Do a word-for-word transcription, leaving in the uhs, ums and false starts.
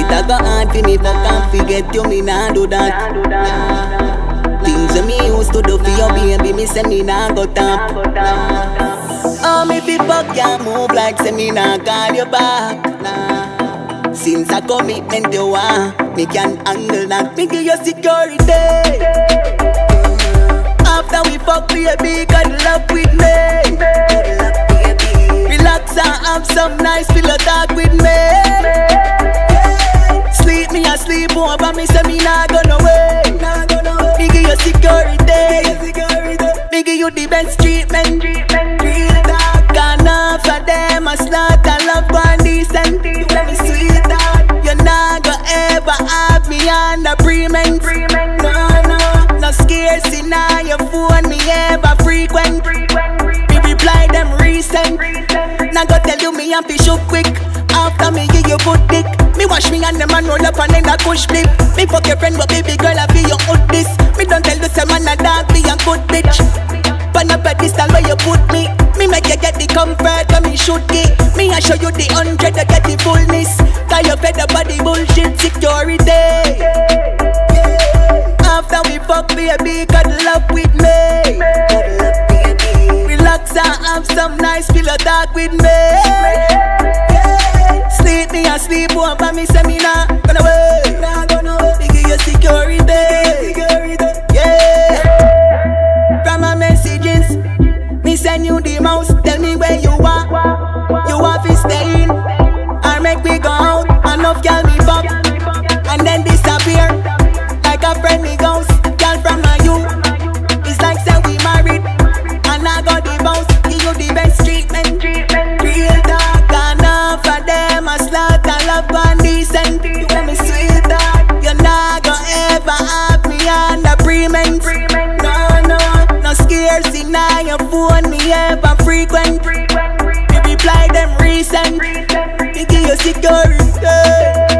It a go hard for me, fuck and forget you, me nah do that. Things that me used to do for your baby, me say me nah go tap. Oh, me fi fuck ya move like say me nah call you back. Since a commitment you want, me can handle that. Me give you security. After we fuck, baby, cuddle up with me. Relax and have some nice pillow talk with me. Sleep me a sleep over, me say me nah go no way. Me give you security. Me give you the best treatment. Real talk enough for them a slaughter love one decent. You me sweet talk. You nah go ever have me on the prement. No, no, no scarce in your phone, me ever frequent. Me reply them recent. Now go tell you me and fi shoot quick. After me give you good dick, me wash me and the man roll up and then a push flip. Me fuck your friend but baby girl I be your hood this. Me don't tell the same man a dog be a good bitch. Pan up at this style where you put me. Me make you get the comfort when me shoot it. Me I show you the hundred to get the fullness. Cause you fed up by the bullshit security. After we fuck baby, cuddle up with me. Relax and have some nice pillow talk with me. Sleep me and sleep over, me say me nah gonna wait. Me give you security. Yeah. From my messages, me send you the mouse. Tell me where you are. You want to stay in or make me go out. Enough girl me fuck and then disappear like a friendly ghost. Girl from my you, it's like say we married and I got the bounce. Give you the best treatment. Real talk enough for them a slaughter love one decent. You me sweet talk. You nah go ever have me on the prement. No, no, no scarce in your phone, me ever frequent. Me reply them recent. Me give you security.